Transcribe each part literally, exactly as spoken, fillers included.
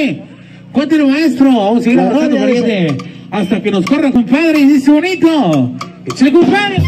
compadre. Cuéntelo, maestro. Vamos a seguir avanzando, pariente. Hasta que nos corra, compadre. Y dice bonito. Échale, compadre.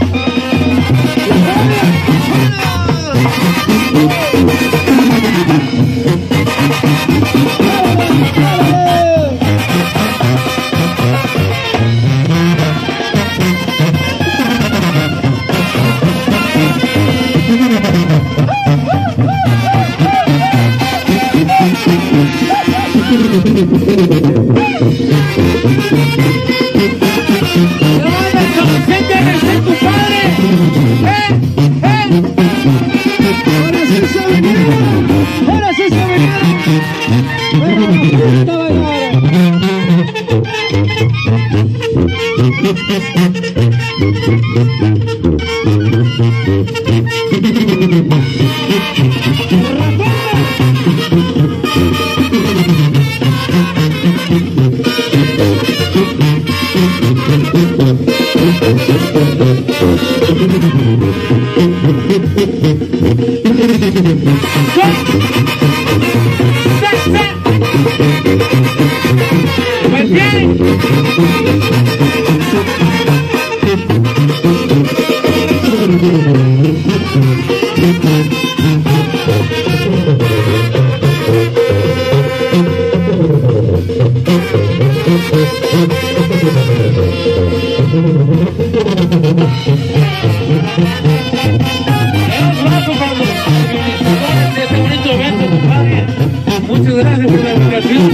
Muchas gracias por la invitación.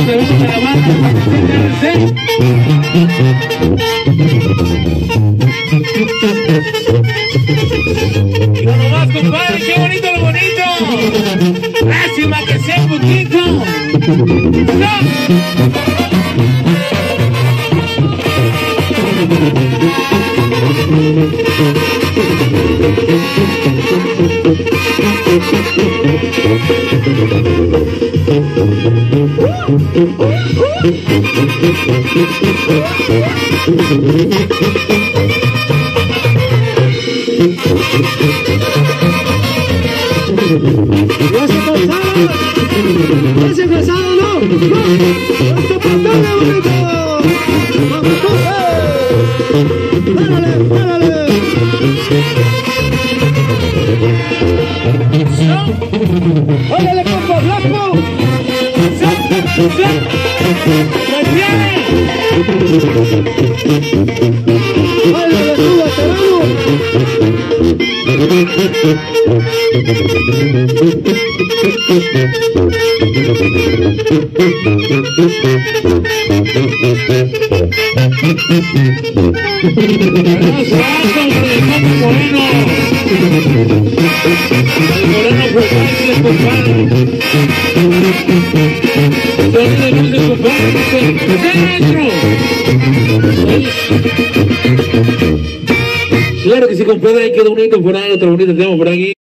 Y lo nomás, compadre, qué bonito lo bonito. Lástima que sea un poquito. ¡No! ¡Ya se cansaron! ¡Ya se cansaron, no! ¡No! ¡Esto pantalla, bonito! ¡Vamos, ¡párale, párale! ¡Órale, compa, blanco! ¡Órale, súbate, vamos! Claro que sí, compadre, ahí quedó bonito por ahí, otro bonito tema por aquí.